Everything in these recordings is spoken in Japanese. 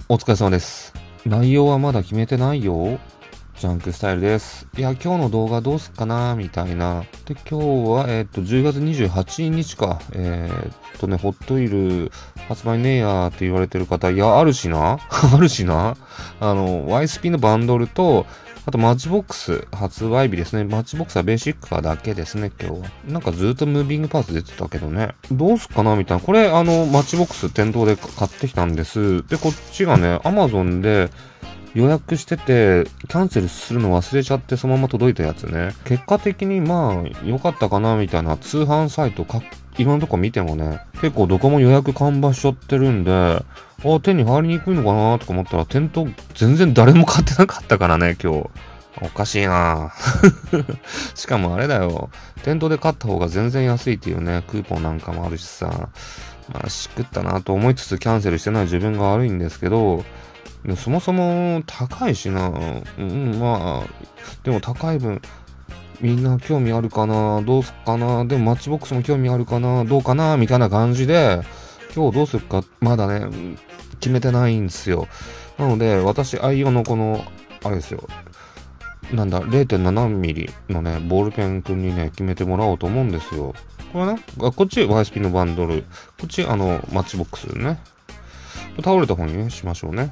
お疲れ様です。内容はまだ決めてないよ。ジャンクスタイルです。いや、今日の動画どうすっかなみたいな。で、今日は、10月28日か。ホットイル発売ねえやーって言われてる方、いや、あるしなあるしなワイスピのバンドルと、あと、マッチボックス発売日ですね。マッチボックスはベーシックカーだけですね、今日は。なんかずっとムービングパーツ出てたけどね。どうすっかなみたいな。これ、マッチボックス店頭で買ってきたんです。で、こっちがね、アマゾンで予約してて、キャンセルするの忘れちゃってそのまま届いたやつね。結果的にまあ、良かったかなみたいな通販サイトいろんなとこ見てもね、結構どこも予約完売しちゃってるんで、手に入りにくいのかなとか思ったら、店頭全然誰も買ってなかったからね、今日。おかしいなしかもあれだよ。店頭で買った方が全然安いっていうね、クーポンなんかもあるしさ。まあ、しくったなと思いつつキャンセルしてない自分が悪いんですけど、そもそも高いしな。まあ、でも高い分、みんな興味あるかなどうすっかなでもマッチボックスも興味あるかなどうかなみたいな感じで、今日どうするか、まだね、決めてないんですよ。なので、私愛用のこの、あれですよ。なんだ、0.7 ミリのね、ボールペンくんにね、決めてもらおうと思うんですよ。これね、こっち YSP のバンドル、こっちマッチボックスね。倒れた方にね、しましょうね。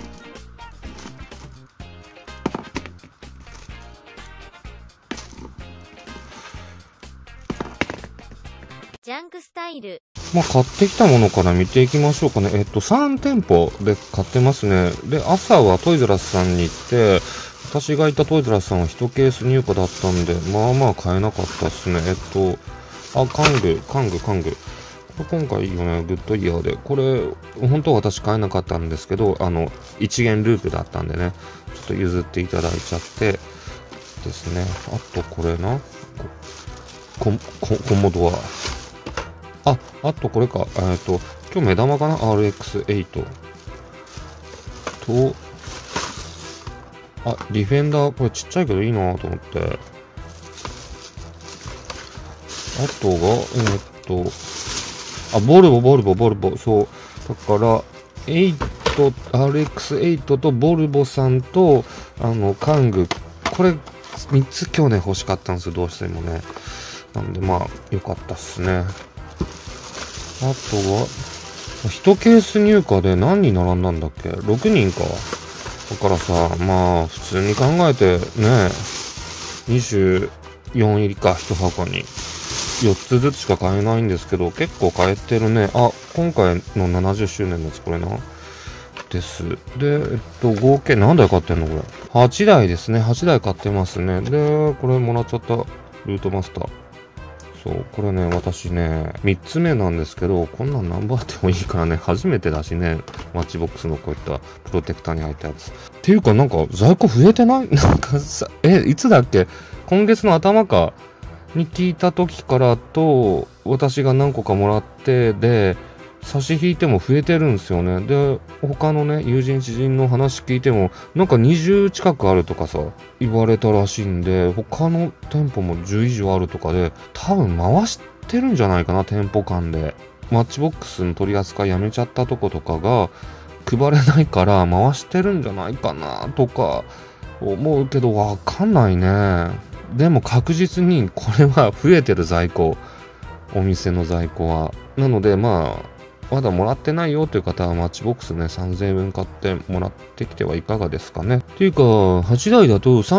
ジャンクスタイル。 まあ、買ってきたものから見ていきましょうかね。3店舗で買ってますね。で、朝はトイザらスさんに行って、私がいたトイザらスさんは1ケース入荷だったんで、まあまあ買えなかったっすね。カング。これ今回いいよね、グッドイヤーで。これ、本当は私買えなかったんですけど、一元ループだったんでね、ちょっと譲っていただいちゃってですね。あとこれな、コモドア。あとこれか。今日目玉かな ?RX8 と、ディフェンダー、これちっちゃいけどいいなと思って。あとが、ボルボ。そう。だから、RX8 とボルボさんと、カング。これ、3つ今日ね、欲しかったんですよ。どうしてもね。なんで、まあ、よかったっすね。あとは、1ケース入荷で何人並んだんだっけ ?6 人か。だからさ、まあ、普通に考えてね、24入りか、1箱に。4つずつしか買えないんですけど、結構買えてるね。今回の70周年のやつ、これな。です。で、合計何台買ってんのこれ。8台ですね。8台買ってますね。で、これもらっちゃった。ルートマスター。そう、これね、私ね、3つ目なんですけど、こんなん何本あってもいいからね、初めてだしね、マッチボックスのこういったプロテクターに入ったやつ。っていうか、なんか、在庫増えてないなんかさ、いつだっけ今月の頭かに聞いた時からと、私が何個かもらって、で、差し引いても増えてるんですよね。で、他のね、友人知人の話聞いても、なんか20近くあるとかさ、言われたらしいんで、他の店舗も10以上あるとかで、多分回してるんじゃないかな、店舗間で。マッチボックスの取り扱いやめちゃったとことかが、配れないから回してるんじゃないかな、とか、思うけど、わかんないね。でも確実にこれは増えてる在庫。お店の在庫は。なので、まあ、まだもらってないよという方はマッチボックスね、3000円分買ってもらってきてはいかがですかね。っていうか、8台だと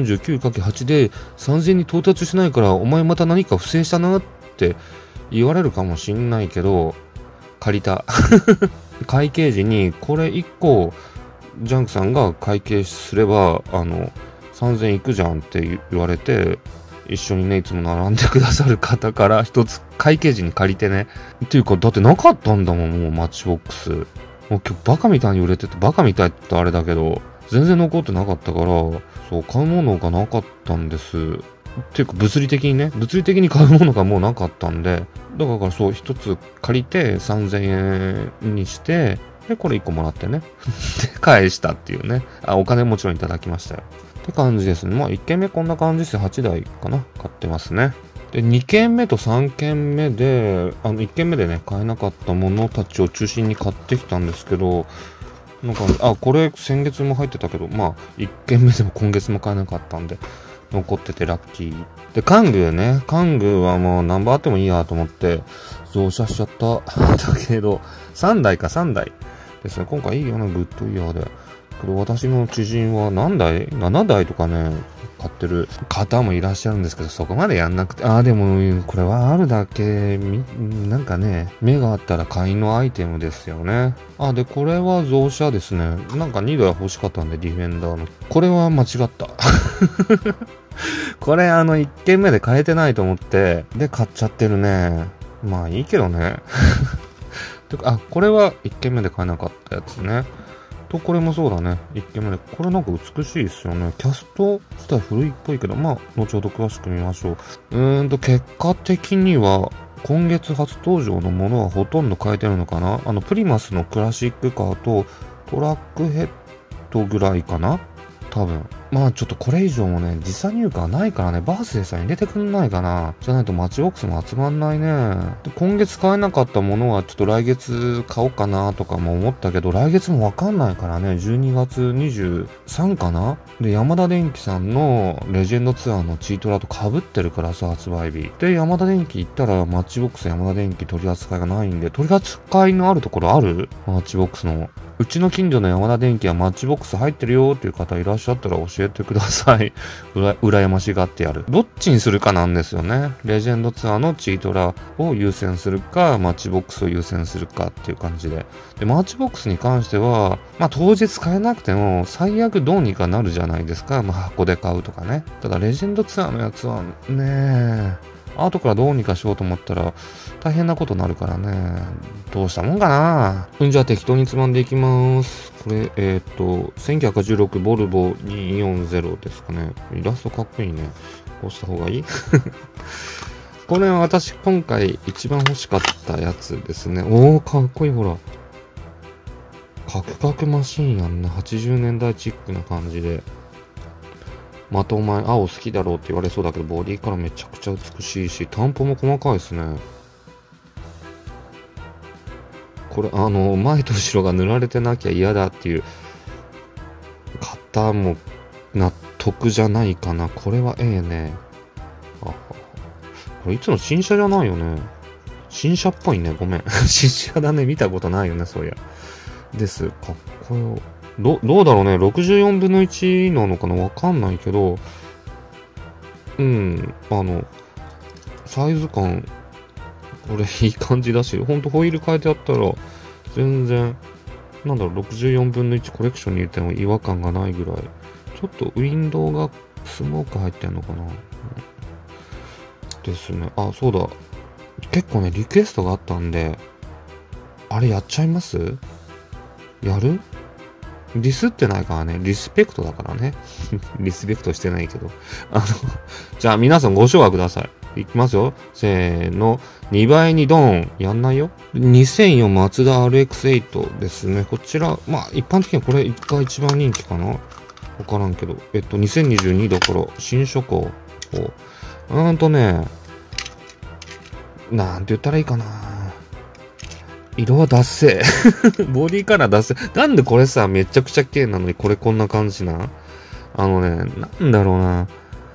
349×8 で3000円に到達しないから、お前また何か不正したなって言われるかもしんないけど、借りた。会計時にこれ1個、ジャンクさんが会計すれば、3000円いくじゃんって言われて、一緒にね、いつも並んでくださる方から一つ会計時に借りてね。っていうか、だってなかったんだもん、もうマッチボックス。もう今日バカみたいに売れてて、バカみたいってあれだけど、全然残ってなかったから、そう、買うものがなかったんです。っていうか、物理的に買うものがもうなかったんで、だからそう、一つ借りて3000円にして、で、これ1個もらってね。で、返したっていうね。お金もちろんいただきましたよ。って感じですね。まあ、1軒目こんな感じですよ。8台かな買ってますね。で、2軒目と3軒目で、1軒目でね、買えなかったものたちを中心に買ってきたんですけど、 の感じ。あ、これ先月も入ってたけど、まあ、1件目でも今月も買えなかったんで、残っててラッキー。で、カングーね。カングーはもう何番あってもいいやと思って、増車しちゃった。だけど、3台ですね。今回いいよね、グッドイヤーで。これ私の知人は何台 ?7 台とかね、買ってる方もいらっしゃるんですけど、そこまでやんなくて。でも、これはあるだけ、なんかね、目があったら買いのアイテムですよね。で、これは増車ですね。なんか2台欲しかったんで、ディフェンダーの。これは間違った。これ1軒目で買えてないと思って、で、買っちゃってるね。まあいいけどね。てか、これは1軒目で買えなかったやつね。これもそうだね。1軒目で。これなんか美しいですよね。キャスト自体古いっぽいけど、まあ、後ほど詳しく見ましょう。結果的には、今月初登場のものはほとんど変えてるのかな。プリマスのクラシックカーとトラックヘッドぐらいかな多分。まあちょっとこれ以上もね、時差入荷はないからね、バースデーさん入れてくんないかな。じゃないとマッチボックスも集まんないね。で、今月買えなかったものはちょっと来月買おうかなとかも思ったけど、来月もわかんないからね、12月23かなで、山田電機さんのレジェンドツアーのチートラと被ってるからさ、発売日。で、山田電機行ったらマッチボックス山田電機取り扱いがないんで、取り扱いのあるところあるマッチボックスの。うちの近所の山田電機はマッチボックス入ってるよっていう方いらっしゃったら教えてください。羨ましがってやる。どっちにするかなんですよね。レジェンドツアーのチートラを優先するか、マッチボックスを優先するかっていう感じで。で、マッチボックスに関しては、まあ当日買えなくても最悪どうにかなるじゃないですか。まあ箱で買うとかね。ただレジェンドツアーのやつはね、後からどうにかしようと思ったら大変なことになるからね。どうしたもんかな。じゃあ適当につまんでいきます。これ、1986ボルボ240ですかね。イラストかっこいいね。こうした方がいいこれは私今回一番欲しかったやつですね。かっこいいほら。カクカクマシーンやんな。80年代チックな感じで。またお前青好きだろうって言われそうだけど、ボディからめちゃくちゃ美しいし、担保も細かいですね。これ前と後ろが塗られてなきゃ嫌だっていう方も納得じゃないかな。これはね。これいつの新車じゃないよね。新車っぽいね。ごめん。新車だね。見たことないよね、そういや。です。かっこよ。どうだろうね。64分の1なのかなわかんないけど、サイズ感、これいい感じだし、ほんとホイール変えてやったら、全然、64分の1コレクションに入れても違和感がないぐらい。ちょっとウィンドウがスモーク入ってんのかな、ですね。そうだ。結構ね、リクエストがあったんで、あれやっちゃいます？やる？ディスってないからね。リスペクトだからね。リスペクトしてないけど。じゃあ皆さんご唱和ください。いきますよ。せーの。2倍にドーン。やんないよ。2004マツダ RX8 ですね。こちら、まあ一般的にはこれが一番人気かな。わからんけど。2022だから、新車か。なんて言ったらいいかな。色はダッセー。ボディカラーダッセー。なんでこれさ、めちゃくちゃ綺麗なのにこれこんな感じな。なんだろうな。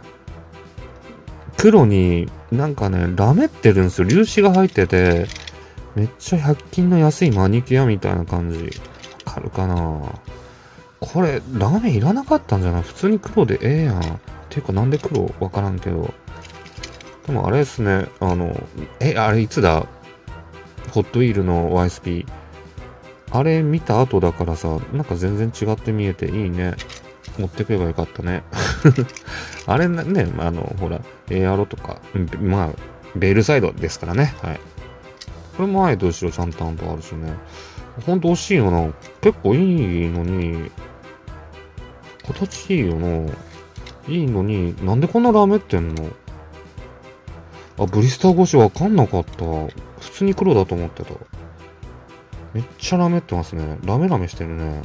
黒になんかね、ラメってるんですよ。粒子が入ってて、めっちゃ100均の安いマニキュアみたいな感じ。わかるかな。これ、ラメいらなかったんじゃない？普通に黒でええやん。ていうかなんで黒？わからんけど。でもあれですね、あれいつだ？ホットウィールの YSP。あれ見た後だからさ、なんか全然違って見えていいね。持ってくればよかったね。あれね、ほら、エアロとか、まあ、ベールサイドですからね。はい。これ前と後ろちゃんと担保あるしね。ほんと惜しいよな。結構いいのに、形いいよな。いいのに、なんでこんなラメってんの？ブリスター越しわかんなかった。普通に黒だと思ってた。めっちゃラメってますね。ラメラメしてるね。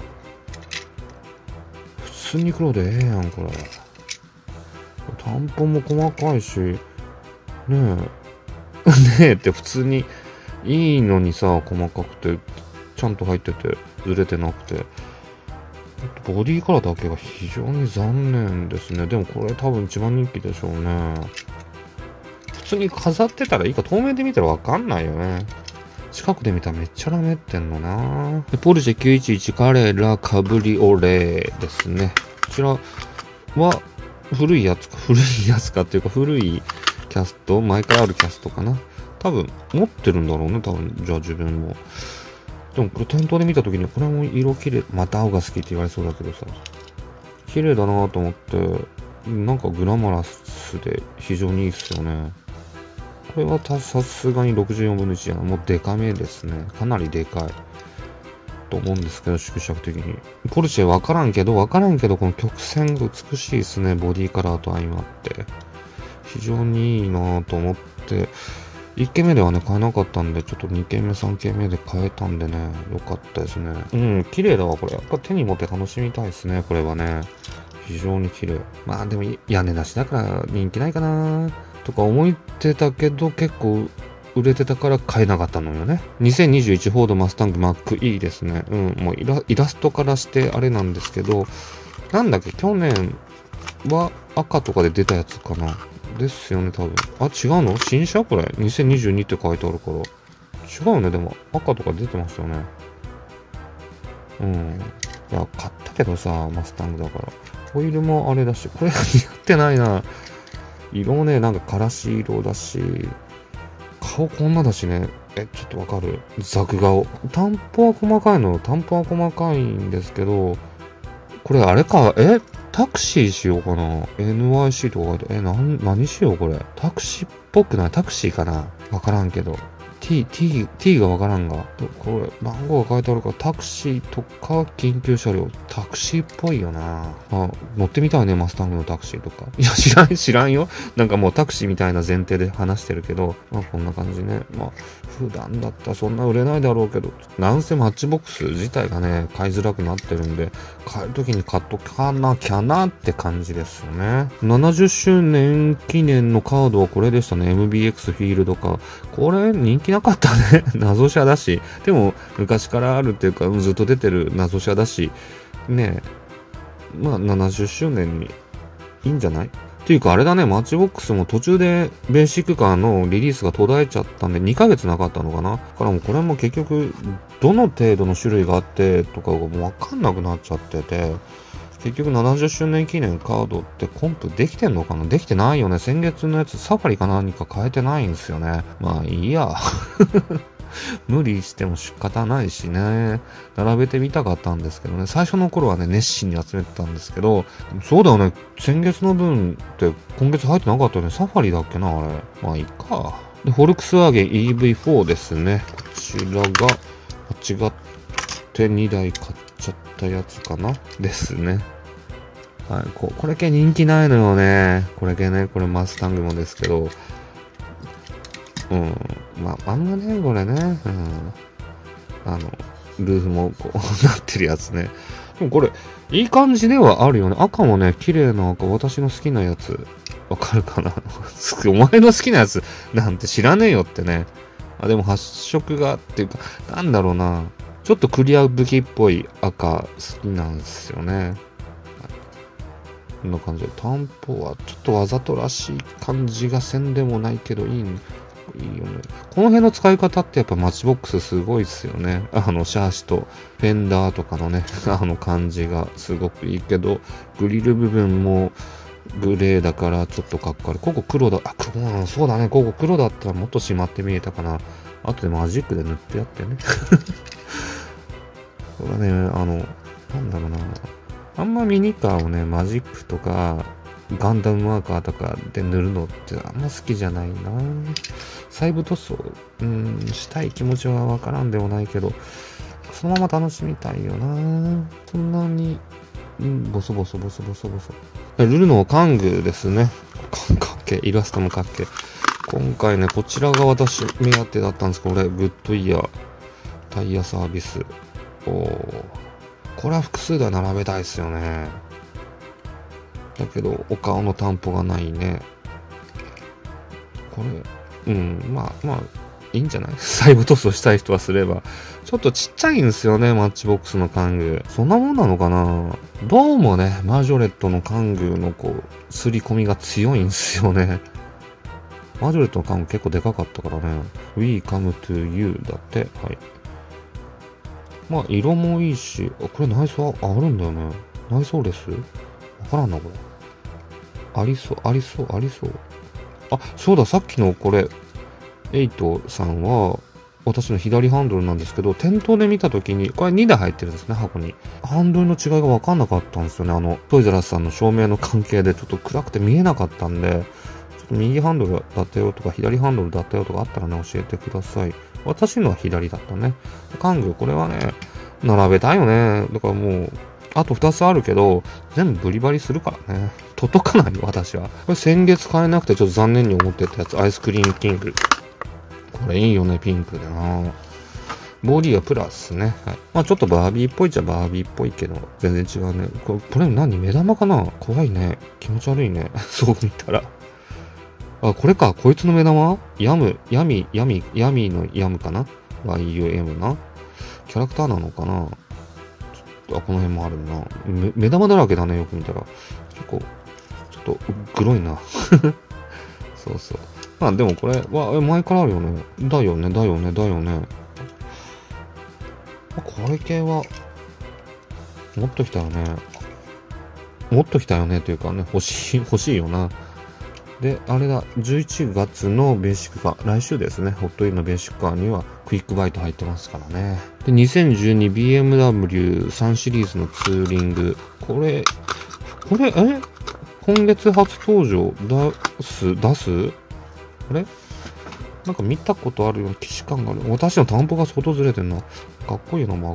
普通に黒でええやん、これ。担保も細かいし、ねえ。ねえって普通にいいのにさ、細かくて、ちゃんと入ってて、ずれてなくて。 ボディカラーだけが非常に残念ですね。でもこれ多分一番人気でしょうね。普通に飾ってたらいいか、透明で見たらわかんないよね。近くで見たらめっちゃラメってんのな。ポルシェ911カレラカブリオレですね。こちらは古いやつかっていうか古いキャスト、前からあるキャストかな。多分持ってるんだろうね、多分。じゃあ自分も。でもこれ店頭で見たときにこれも色綺麗、また青が好きって言われそうだけどさ、綺麗だなと思って、なんかグラマラスで非常にいいっすよね。これはさすがに64分の1じゃない。もうデカめですね。かなりでかいと思うんですけど、縮尺的に。ポルシェわからんけど、この曲線が美しいですね。ボディカラーと相まって。非常にいいなと思って、1軒目ではね、買えなかったんで、ちょっと2軒目、3軒目で買えたんでね、よかったですね。うん、綺麗だわ、これ。やっぱ手に持って楽しみたいですね、これはね。非常に綺麗。まあでも、屋根なしだから人気ないかなとか思ってたけど、結構売れてたから買えなかったのよね。2021フォードマスタング Mach-E ですね。うん、もうイラストからしてあれなんですけど、なんだっけ、去年は赤とかで出たやつかな。ですよね、多分。あ、違うの？新車これ。2022って書いてあるから。違うね、でも。赤とか出てますよね。うん。いや、買ったけどさ、マスタングだから。ホイールもあれだし、これ似合ってないな。色ね、なんかからし色だし、顔こんなだしね。ちょっとわかる？ザク顔。担保は細かいんですけど、これあれか、タクシーしようかな。NYC とか書いて、何しようこれ。タクシーっぽくない？タクシーかな？わからんけど。T がわからんが。これ、番号が書いてあるから、タクシーとか緊急車両。タクシーっぽいよな。乗ってみたいね、マスタングのタクシーとか。いや、知らんよ。なんかもうタクシーみたいな前提で話してるけど、まあこんな感じね。まあ、普段だったらそんな売れないだろうけど、なんせマッチボックス自体がね、買いづらくなってるんで、買えるときに買っとかなきゃなって感じですよね。70周年記念のカードはこれでしたね。MBX フィールドか。これ人気なかったね。謎車だし。でも昔からあるっていうか、ずっと出てる謎車だし。ねえ。まあ70周年にいいんじゃない？っていうかあれだね、マッチボックスも途中でベーシックカーのリリースが途絶えちゃったんで2ヶ月なかったのかな。だからもうこれも結局どの程度の種類があってとかがもうわかんなくなっちゃってて、結局70周年記念カードってコンプできてんのかな？できてないよね。先月のやつサファリか何か変えてないんですよね。まあいいや。無理しても仕方ないしね。並べてみたかったんですけどね。最初の頃はね、熱心に集めてたんですけど、そうだよね。先月の分って今月入ってなかったよね。サファリだっけな、あれ。まあいいか。で、フォルクスワーゲン EV4 ですね。こちらが間違って2台買っちゃったやつかなですね。はい、これ系人気ないのよね。これ系ね。これマスタングもですけど。うん。まあ、あんまね、これね。うん。ルーフもこうなってるやつね。でもこれ、いい感じではあるよね。赤もね、綺麗な赤。私の好きなやつ。わかるかな？お前の好きなやつなんて知らねえよってね。でも発色がっていうか、なんだろうな。ちょっとクリア武器っぽい赤好きなんですよね。こんな感じで。担保はちょっとわざとらしい感じがせんでもないけどいいよね。この辺の使い方ってやっぱマッチボックスすごいですよね。シャーシとフェンダーとかのね、感じがすごくいいけど、グリル部分もグレーだからちょっとかっこ悪い。ここ黒だ。そうだね。ここ黒だったらもっと締まって見えたかな。あとでマジックで塗ってやってね。これはね、なんだろうな。あんまミニカーをね、マジックとか、ガンダムマーカーとかで塗るのってあんま好きじゃないな。細部塗装、したい気持ちはわからんでもないけど、そのまま楽しみたいよな。そんなに、ボソボソ。ルルノーカングですね。かっけイラストもかっけ。今回ね、こちらが私目当てだったんですけど、これ、グッドイヤー、タイヤサービス。これは複数では並べたいですよね。だけど、お顔の担保がないね。これ、まあ、 いいんじゃない？細部塗装したい人はすれば。ちょっとちっちゃいんですよね、マッチボックスの玩具。そんなもんなのかな？どうもね、マジョレットの玩具のこう、刷り込みが強いんですよね。マジョレットの玩具結構でかかったからね。We come to you だって。はい。まあ、色もいいし、これ内装あるんだよね。内装レス？わからんな、これ。ありそう、ありそう、ありそう。あ、そうだ、さっきのこれ、エイトさんは、私の左ハンドルなんですけど、店頭で見たときに、これ2台入ってるんですね、箱に。ハンドルの違いが分かんなかったんですよね。トイザらスさんの照明の関係でちょっと暗くて見えなかったんで、ちょっと右ハンドルだったよとか、左ハンドルだったよとかあったらね、教えてください。私のは左だったね。玩具、これはね、並べたいよね。だからもう、あと2つあるけど、全部ブリバリするからね。届かないよ、私は。これ先月買えなくてちょっと残念に思ってたやつ、アイスクリームキング。これいいよね、ピンクでな。ボディはプラスね。はい。まあちょっとバービーっぽいっちゃバービーっぽいけど、全然違うね。これ何？目玉かな？怖いね。気持ち悪いね。そう見たら。あ、これか。こいつの目玉？ヤミのヤムかな？ YUM な。キャラクターなのかな？この辺もあるな。目玉だらけだね、よく見たら。結構、ちょっと、グロいな。そうそう。まあでもこれは、前からあるよね。だよね。これ系は、持っときたよね。持っときたよねというかね、欲しいよな。で、あれだ、11月のベーシックカー、来週ですね、ホットインのベーシックカーにはクイックバイト入ってますからね。で、2012BMW3 シリーズのツーリング。これ、今月初登場出すあれなんか見たことあるような既視感がある。私の担保が外ずれてんな。かっこいいな、マゴン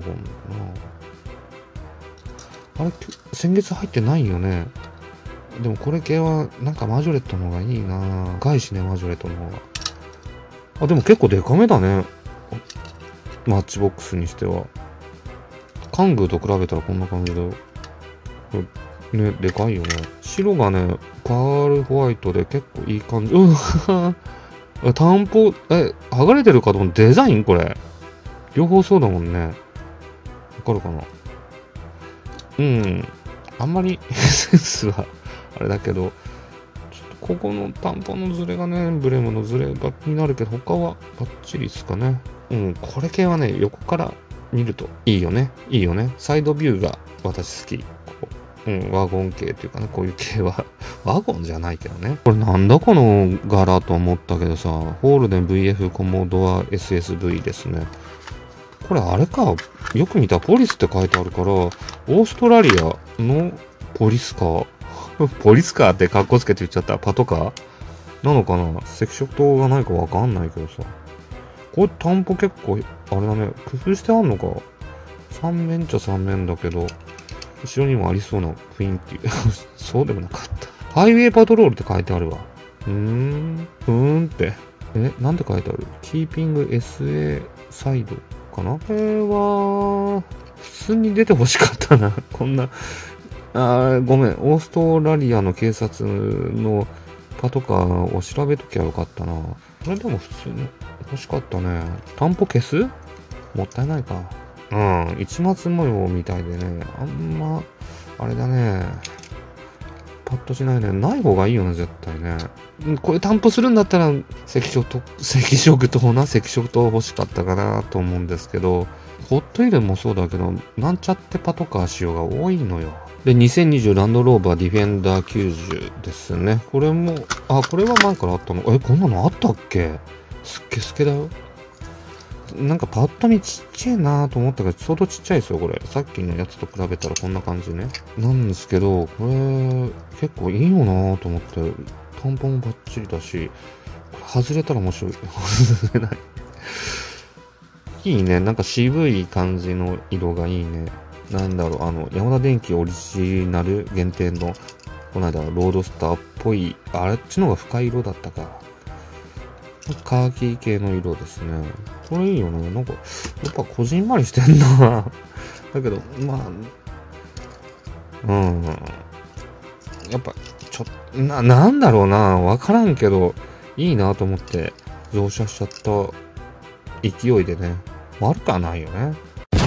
な。あれ、先月入ってないよね。でもこれ系は、なんかマジョレットの方がいいな。外資ね、マジョレットの方が。あ、でも結構デカめだね。マッチボックスにしては。カングーと比べたらこんな感じだよ。ね、でかいよね。白がね、パールホワイトで結構いい感じ。担保、剥がれてるかと思う。デザインこれ。両方そうだもんね。わかるかな？うん。あんまりセンスは、あれだけど、ちょっとここの担保のズレがね、エンブレムのズレが気になるけど、他はバッチリですかね。うん、これ系はね、横から見るといいよね。サイドビューが私好き。ワゴン系っていうかね、こういう系は。ワゴンじゃないけどね。これなんだこの柄と思ったけどさ、ホールデン VF コモドア SSV ですね。これあれか、よく見たポリスって書いてあるから、オーストラリアのポリスカー。ポリスカーってカッコつけて言っちゃった。パトカーなのかな？赤色灯がないかわかんないけどさ。これ担保結構、あれだね、工夫してあんのか。3面っちゃ3面だけど、後ろにもありそうな雰囲気。そうでもなかった。ハイウェイパトロールって書いてあるわ。って。なんて書いてある？キーピング SA サイドかな？これは、普通に出てほしかったな。こんな。ごめん。オーストラリアの警察のパトカーを調べときゃよかったな。これでも普通に欲しかったね。担保消す？もったいないか。市松模様みたいでね、あんま、あれだね、パッとしないね。ない方がいいよね、絶対ね。これ担保するんだったら、赤色灯欲しかったかなと思うんですけど、ホットイールもそうだけど、なんちゃってパトカー仕様が多いのよ。で、2020ランドローバーディフェンダー90ですね。これも、これは前からあったの？こんなのあったっけ？すっけだよ。なんかパッと見ちっちゃいなと思ったけど、相当ちっちゃいですよ、これ。さっきのやつと比べたらこんな感じね。なんですけど、これ、結構いいよなと思って、担保もバッチリだし、これ外れたら面白い。外れない。いいね。なんか渋い感じの色がいいね。なんだろう、ヤマダ電機オリジナル限定の、この間、ロードスターっぽい、あっちの方が深い色だったか。カーキ系の色ですね。これいいよね。なんか、やっぱこじんまりしてんな。だけど、まあ、やっぱ、なんだろうな。わからんけど、いいなと思って、乗車しちゃった勢いでね、悪くはないよね。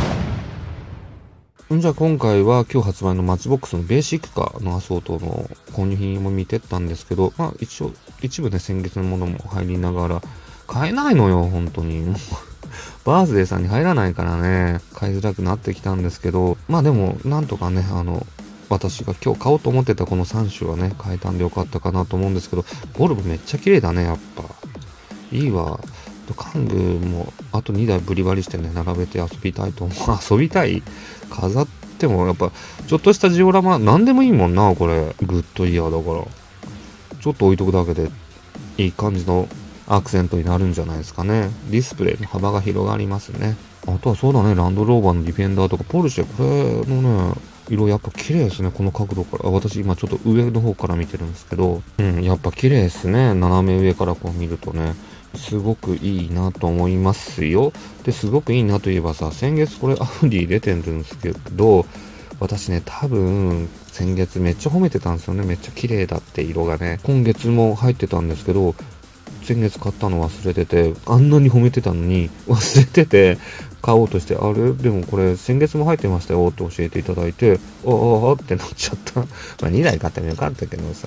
じゃあ今回は今日発売のマッチボックスのベーシックカーのアソートの購入品も見てったんですけど、まあ一応、一部ね、先月のものも入りながら、買えないのよ、本当に。もうバースデーさんに入らないからね、買いづらくなってきたんですけど、まあでも、なんとかね、私が今日買おうと思ってたこの3種はね、買えたんでよかったかなと思うんですけど、ボルボめっちゃ綺麗だね、やっぱ。いいわ。カングもあと2台ブリバリしてね、並べて遊びたいと思う。遊びたい飾ってもやっぱ、ちょっとしたジオラマ、なんでもいいもんな、これ。グッドイヤーだから。ちょっと置いとくだけで、いい感じのアクセントになるんじゃないですかね。ディスプレイの幅が広がりますね。あとはそうだね、ランドローバーのディフェンダーとか、ポルシェ、これのね、色やっぱ綺麗ですね、この角度から。私今ちょっと上の方から見てるんですけど、やっぱ綺麗ですね。斜め上からこう見るとね。すごくいいなと思いますよ。で、すごくいいなといえばさ、先月これアウディ出てるんですけど、私ね、多分、先月めっちゃ褒めてたんですよね。めっちゃ綺麗だって色がね。今月も入ってたんですけど、先月買ったの忘れてて、あんなに褒めてたのに忘れてて、買おうとして、あれでもこれ先月も入ってましたよって教えていただいて、あってなっちゃった。まあ2台買ってもよかったけどさ。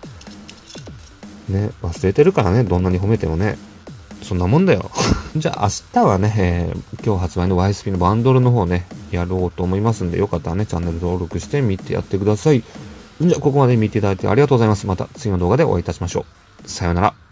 ね、忘れてるからね、どんなに褒めてもね。そんなもんだよ。じゃあ明日はね、今日発売の YSP のバンドルの方ね、やろうと思いますんで、よかったらね、チャンネル登録して見てやってください。じゃあここまで見ていただいてありがとうございます。また次の動画でお会いいたしましょう。さようなら。